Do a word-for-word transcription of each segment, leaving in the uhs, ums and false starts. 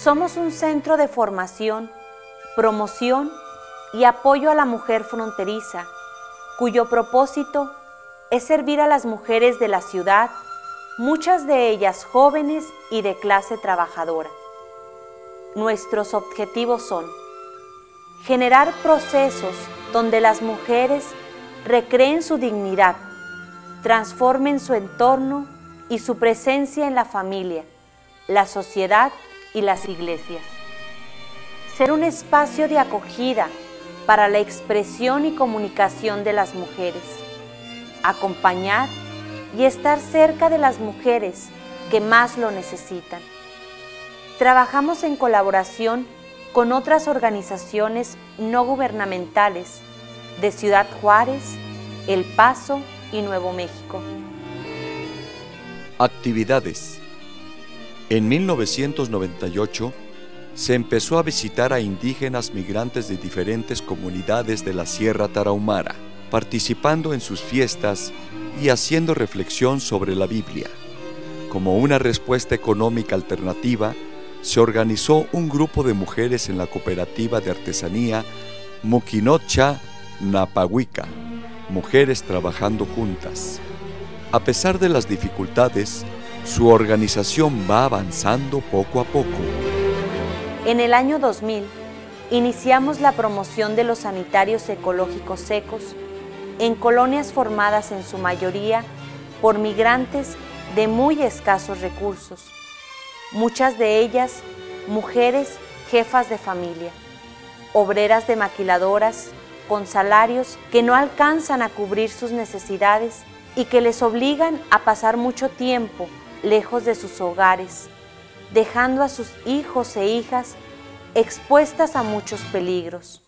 Somos un centro de formación, promoción y apoyo a la mujer fronteriza, cuyo propósito es servir a las mujeres de la ciudad, muchas de ellas jóvenes y de clase trabajadora. Nuestros objetivos son generar procesos donde las mujeres recreen su dignidad, transformen su entorno y su presencia en la familia, la sociedad y las iglesias. Ser un espacio de acogida para la expresión y comunicación de las mujeres. Acompañar y estar cerca de las mujeres que más lo necesitan. Trabajamos en colaboración con otras organizaciones no gubernamentales de Ciudad Juárez, El Paso y Nuevo México. Actividades. En mil novecientos noventa y ocho se empezó a visitar a indígenas migrantes de diferentes comunidades de la Sierra Tarahumara, participando en sus fiestas y haciendo reflexión sobre la Biblia. Como una respuesta económica alternativa, se organizó un grupo de mujeres en la cooperativa de artesanía Muquinocha Napahuica, Mujeres Trabajando Juntas. A pesar de las dificultades, su organización va avanzando poco a poco. En el año dos mil, iniciamos la promoción de los sanitarios ecológicos secos en colonias formadas en su mayoría por migrantes de muy escasos recursos, muchas de ellas mujeres jefas de familia, obreras de maquiladoras con salarios que no alcanzan a cubrir sus necesidades y que les obligan a pasar mucho tiempo lejos de sus hogares, dejando a sus hijos e hijas expuestas a muchos peligros.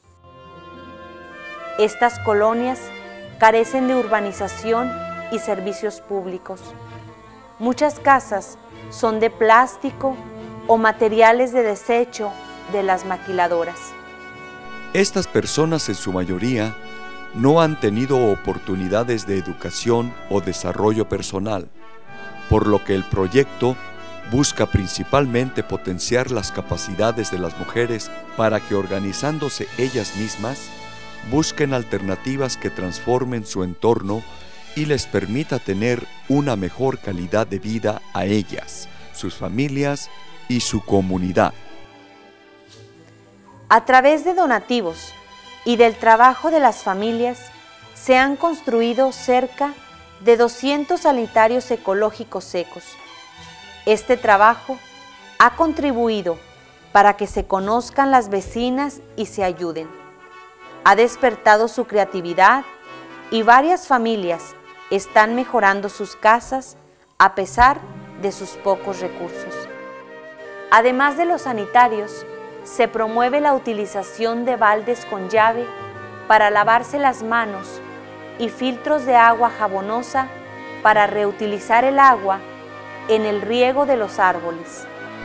Estas colonias carecen de urbanización y servicios públicos. Muchas casas son de plástico o materiales de desecho de las maquiladoras. Estas personas en su mayoría no han tenido oportunidades de educación o desarrollo personal, por lo que el proyecto busca principalmente potenciar las capacidades de las mujeres para que, organizándose ellas mismas, busquen alternativas que transformen su entorno y les permita tener una mejor calidad de vida a ellas, sus familias y su comunidad. A través de donativos y del trabajo de las familias, se han construido cerca de doscientos sanitarios ecológicos secos. Este trabajo ha contribuido para que se conozcan las vecinas y se ayuden. Ha despertado su creatividad y varias familias están mejorando sus casas a pesar de sus pocos recursos. Además de los sanitarios, se promueve la utilización de baldes con llave para lavarse las manos y filtros de agua jabonosa para reutilizar el agua en el riego de los árboles.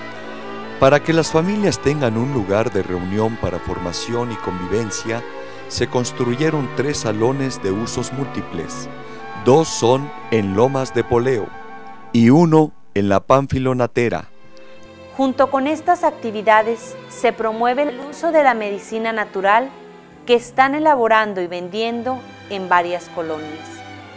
Para que las familias tengan un lugar de reunión para formación y convivencia, se construyeron tres salones de usos múltiples. Dos son en Lomas de Poleo y uno en la Pánfilo Natera. Junto con estas actividades se promueve el uso de la medicina natural que están elaborando y vendiendo en varias colonias.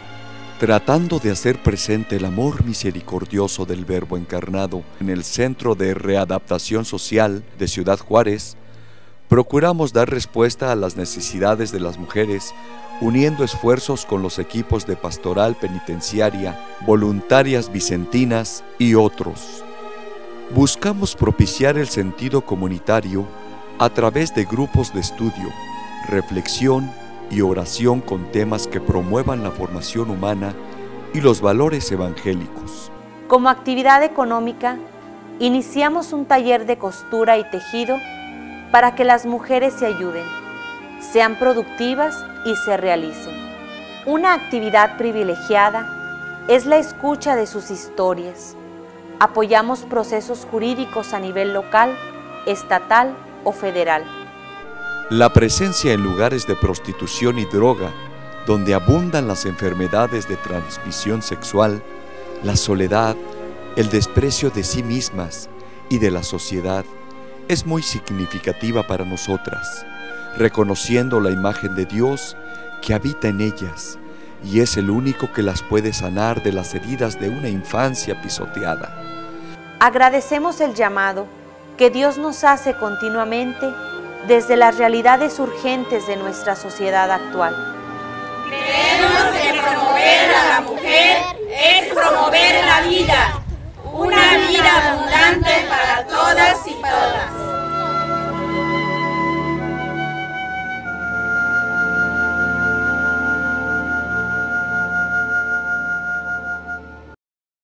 Tratando de hacer presente el amor misericordioso del Verbo encarnado en el Centro de Readaptación Social de Ciudad Juárez, procuramos dar respuesta a las necesidades de las mujeres, uniendo esfuerzos con los equipos de pastoral penitenciaria, voluntarias vicentinas y otros. Buscamos propiciar el sentido comunitario a través de grupos de estudio, reflexión y oración con temas que promuevan la formación humana y los valores evangélicos. Como actividad económica, iniciamos un taller de costura y tejido para que las mujeres se ayuden, sean productivas y se realicen. Una actividad privilegiada es la escucha de sus historias. Apoyamos procesos jurídicos a nivel local, estatal o federal. La presencia en lugares de prostitución y droga, donde abundan las enfermedades de transmisión sexual, la soledad, el desprecio de sí mismas y de la sociedad, es muy significativa para nosotras, reconociendo la imagen de Dios que habita en ellas y es el único que las puede sanar de las heridas de una infancia pisoteada. Agradecemos el llamado que Dios nos hace continuamente desde las realidades urgentes de nuestra sociedad actual. Creemos en promover a la mujer